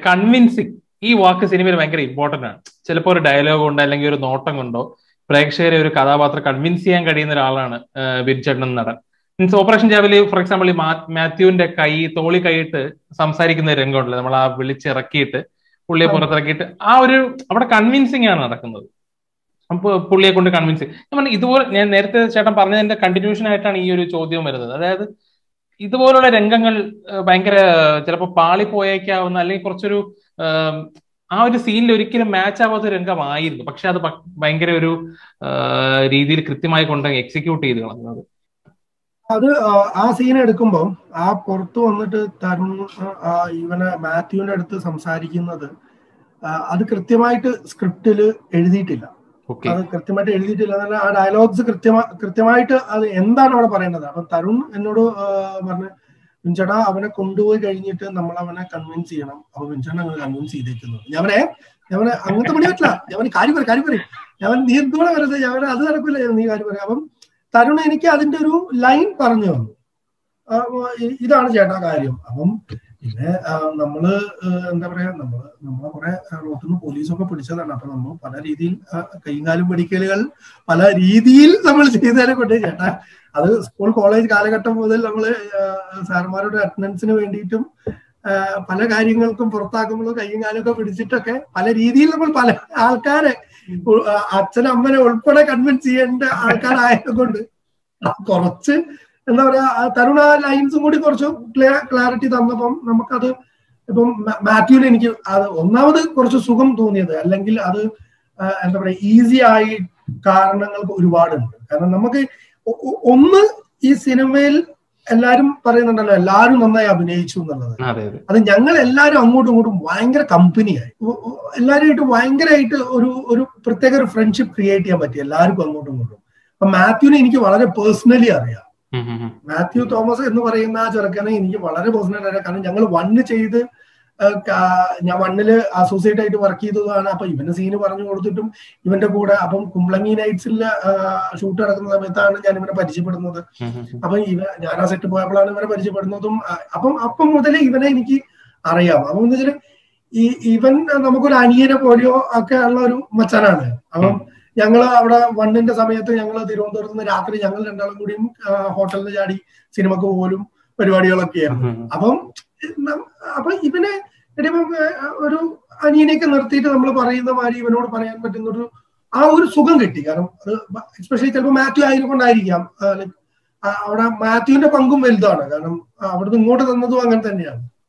Convincing ഈ വാക്ക് സിനിമയിൽ ഭയങ്കര ഇമ്പോർട്ടന്റ് ആണ്. ചിലപ്പോൾ ഒരു ഡയലോഗ് കൊണ്ടോ അല്ലെങ്കിൽ ഒരു നോട്ടം കൊണ്ടോ പ്രേക്ഷകരെ ഒരു കഥാപാത്രം കൺവിൻസ് ചെയ്യാൻ കഴിയുന്ന ഒരാളാണ് ബിജുചേട്ടൻ എന്ന നടൻ. മീൻസ് ഓപ്പറേഷൻ ജാവലി ഫോർ എക്സാമ്പിൾ ഈ മാത്യുവിന്റെ തോളി കൈയിട്ട് സംസാരിക്കുന്ന രംഗമുണ്ടല്ലോ, നമ്മൾ ആ വിളിച്ചിറക്കിയിട്ട് പുള്ളിയെ പുറത്തിറക്കിയിട്ട് ആ ഒരു അവിടെ കൺവിൻസിങ് ആണ് നടക്കുന്നത്. അപ്പൊ പുള്ളിയെ കൊണ്ട് കൺവിൻസ് ഞാൻ ഇതുപോലെ ഞാൻ നേരത്തെ ചേട്ടൻ പറഞ്ഞതിന്റെ കണ്ടിന്യൂഷൻ ആയിട്ടാണ് ഈ ഒരു ചോദ്യം വരുന്നത്. അതായത് ഇതുപോലുള്ള രംഗങ്ങൾ ഭയങ്കര ചിലപ്പോൾ പാളിപ്പോയേക്കാവുന്ന അല്ലെങ്കിൽ കുറച്ചൊരു ആ ഒരു സീനിൽ ഒരിക്കലും മാച്ച് ആവാത്ത രംഗമായിരുന്നു, പക്ഷെ അത് ഭയങ്കര ഒരു രീതിയിൽ കൃത്യമായി കൊണ്ട് എക്സിക്യൂട്ട് ചെയ്ത് കളഞ്ഞത്. അത് ആ സീൻ എടുക്കുമ്പോൾ ആ പുറത്ത് വന്നിട്ട് തരുൺ ഇവനെ മാത്യുവിന്റെ അടുത്ത് സംസാരിക്കുന്നത് അത് കൃത്യമായിട്ട് സ്ക്രിപ്റ്റില് എഴുതിയിട്ടില്ല. അത് കൃത്യമായിട്ട് എഴുതിയിട്ടില്ല എന്നല്ല, ആ ഡയലോഗ്സ് കൃത്യമായിട്ട് അത് എന്താണ് അവിടെ പറയേണ്ടത്. അപ്പൊ തരുൺ എന്നോട് പറഞ്ഞ് വിൻചേട്ടാ അവനെ കൊണ്ടുപോയി കഴിഞ്ഞിട്ട് നമ്മൾ അവനെ കൺവിൻസ് ചെയ്യണം. അപ്പൊ വിൻചേട്ടൻ അങ്ങനെ കൺവിൻസ് ചെയ്തേക്കുന്നത്. ഞാനെ അങ്ങനത്തെ പണി പറ്റില്ല. ഞാൻ കാര്യം പറയും ഞാൻ നീ എന്തുകൂടെ വരുന്നത്, ഞാൻ അത് നടക്കില്ല, നീ കാര്യം പറയാം. അപ്പം തരുൺ എനിക്ക് അതിന്റെ ഒരു ലൈൻ പറഞ്ഞു തന്നു, ഇതാണ് ചേട്ടാ കാര്യം. അപ്പം പിന്നെ നമ്മള് എന്താ പറയാ, നമ്മളെ കുറെ റോട്ടിൽ നിന്ന് പോലീസൊക്കെ പിടിച്ചതാണ്. അപ്പൊ നമ്മൾ പല രീതിയിൽ കൈകാലും പിടിക്കലുകൾ പല രീതിയിൽ നമ്മൾ ചെയ്തതിനെ കൊണ്ട് ചേട്ടാ അത് സ്കൂൾ കോളേജ് കാലഘട്ടം മുതൽ നമ്മള് സാർമാരുടെ അറ്റൻഡൻസിന് വേണ്ടിയിട്ടും പല കാര്യങ്ങൾക്കും പുറത്താക്കുമ്പോൾ കൈയും കാലൊക്കെ പിടിച്ചിട്ടൊക്കെ പല രീതിയിൽ നമ്മൾ പല ആൾക്കാരെ അച്ഛനമ്മനെ ഉൾപ്പെടെ കൺവിൻസ് ചെയ്യേണ്ട ആൾക്കാരായത് കൊണ്ട് കുറച്ച് എന്താ പറയാ തരുണ ലൈൻസും കൂടി കുറച്ച് ക്ലാരിറ്റി തന്നപ്പം നമുക്കത് ഇപ്പം മാത്യുവിന് എനിക്ക് അത് ഒന്നാമത് കുറച്ച് സുഖം തോന്നിയത്. അല്ലെങ്കിൽ അത് എന്താ പറയാ ഈസി ആയി കാരണങ്ങൾക്ക് ഒരുപാടുണ്ട്. കാരണം നമുക്ക് ഒന്ന് ഈ സിനിമയിൽ എല്ലാരും പറയുന്നുണ്ടല്ലോ എല്ലാരും നന്നായി അഭിനയിച്ചു എന്നുള്ളത്. അത് ഞങ്ങൾ എല്ലാരും അങ്ങോട്ടും ഇങ്ങോട്ടും ഭയങ്കര കമ്പനിയായി, എല്ലാവരുമായിട്ട് ഭയങ്കരമായിട്ട് ഒരു പ്രത്യേക ഒരു ഫ്രണ്ട്ഷിപ്പ് ക്രിയേറ്റ് ചെയ്യാൻ പറ്റി എല്ലാവർക്കും അങ്ങോട്ടും ഇങ്ങോട്ടും. അപ്പൊ മാത്യുവിനെ എനിക്ക് വളരെ പേഴ്സണലി അറിയാം. മാത്യു തോമസ് എന്ന് പറയുന്ന ആ ചെറുക്കനെ എനിക്ക് വളരെ പേഴ്സണലി അറിയാം. കാരണം ഞങ്ങൾ വണ്ണ് ചെയ്ത് ഞാൻ വണ്ണില് അസോസിയേറ്റ് ആയിട്ട് വർക്ക് ചെയ്തതാണ്. അപ്പൊ ഇവന്റെ സീന് പറഞ്ഞു കൊടുത്തിട്ടും ഇവന്റെ കൂടെ അപ്പം കുംബ്ലങ്ങി നൈറ്റ്സിലെ ഷൂട്ട് നടക്കുന്ന സമയത്താണ് ഞാൻ ഇവനെ പരിചയപ്പെടുന്നത്. അപ്പൊ ഞാൻ ആ സെറ്റ് പോയപ്പോഴാണ് ഇവനെ പരിചയപ്പെടുന്നതും. അപ്പം മുതലേ ഇവനെ എനിക്ക് അറിയാം. അപ്പം എന്ന് വെച്ചാൽ ഇവൻ നമുക്കൊരു അനിയനെ പോലെയോ ഒക്കെ ഉള്ള ഒരു മച്ചാനാണ്. അപ്പം ഞങ്ങള് അവിടെ വണ്ണിന്റെ സമയത്ത് ഞങ്ങൾ തിരുവനന്തപുരത്ത് നിന്ന് രാത്രി ഞങ്ങൾ രണ്ടാളും കൂടിയും ഹോട്ടലിൽ ചാടി സിനിമക്ക് പോലും പരിപാടികളൊക്കെ ആയിരുന്നു. അപ്പൊ ഇവനെ ഒരു അനിയനെയൊക്കെ നിർത്തിയിട്ട് നമ്മൾ പറയുന്ന മാതിരി ഇവനോട് പറയാൻ പറ്റുന്ന ആ ഒരു സുഖം കിട്ടി. കാരണം അത് എസ്പെഷ്യലി ചിലപ്പോൾ മാത്യു ആയതുകൊണ്ടായിരിക്കാം. അവിടെ മാത്യുവിന്റെ പങ്കും വലുതാണ്. കാരണം അവിടുന്ന് ഇങ്ങോട്ട് തന്നതും അങ്ങനെ തന്നെയാണ്.